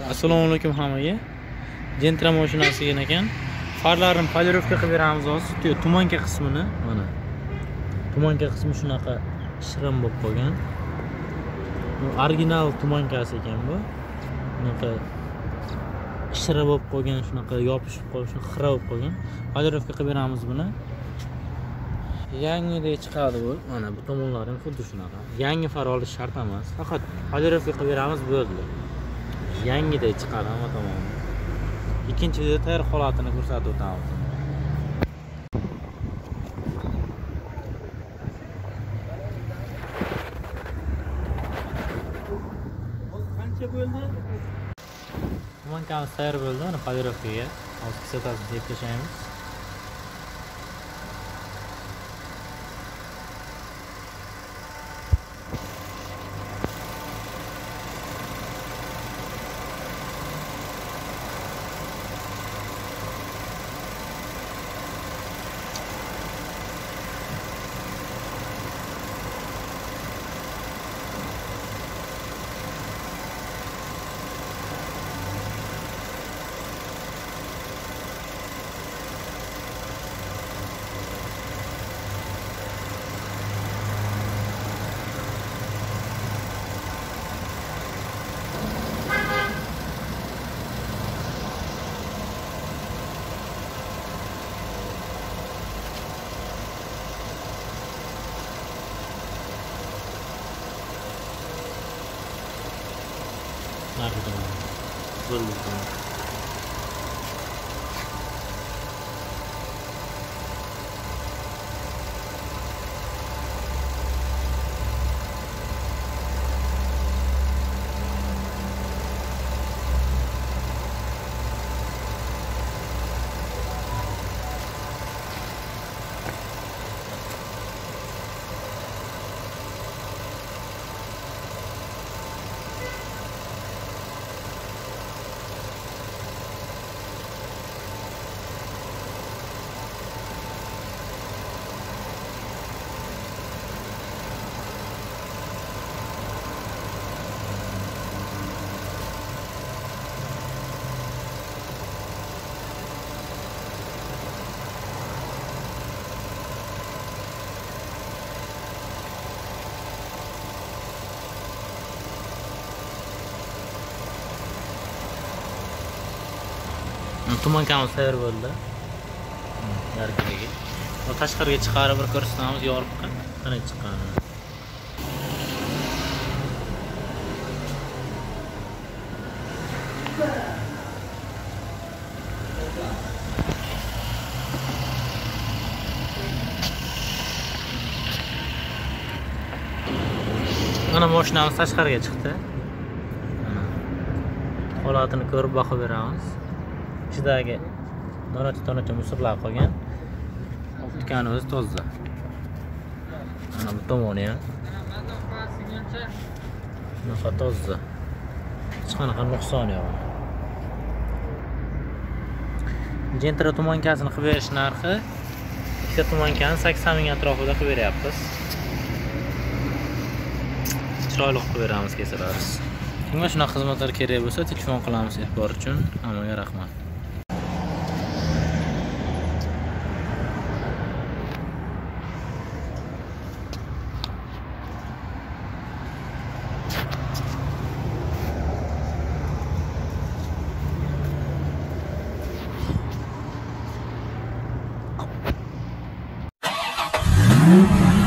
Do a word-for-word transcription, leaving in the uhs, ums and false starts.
Assalomu alaykum hammaga. Gentra mashinasi ekan. Farlarini polirovka qilib beramiz hozir. Tumanka qismini mana. Tumanka qismi shunaqa shirin bo'lib qolgan. Bu original tumankasi ekan bu. Bunaqa shira bo'lib qolgan, shunaqa yopishib qolgan, xira bo'lib qolgan. Polirovka qilib beramiz buni. Yangidek chiqadi bu. Mana bu tomonlari ham xuddi shunaqa. Yangi far olish shart emas. Faqat polirovka qilib beramiz bo'ldi. Yangidek chiqadi hamma tomoni. Ikkinchi videoda tayyor holatini ko'rsatib o'tamiz. Qancha bo'ldi? Tumankamiz tayyor bo'ldi. Mana polirovkaga hozir kislotasini sepib tashlaymiz. Nerede? Zorluk. Tumankamiz tayyor bo'ldi. Yargiga. Va tashqariga chiqarib bir ko'rsatamiz, yorib qanday chiqqanini. Mana mashinamiz tashqariga chiqdi. Holatini ko'rib baho beramiz. İçidagi donacha-donacha musorlar qolgan. Optikani o'zi toza. Mana bu tomoni ham. Shunaqa toza. Hech qanaqa nuqson yo'q. Gentra tumankasini qilib berish narxi ikkita tumankani sakson ming atrofida qilib beryapmiz. Chiroyli qilib beramiz kesalarsiz. Kimga shunaqa xizmatlar kerak bo'lsa, telefon qilamiz e'tibor uchun. Hammaga rahmat. Mm-hmm.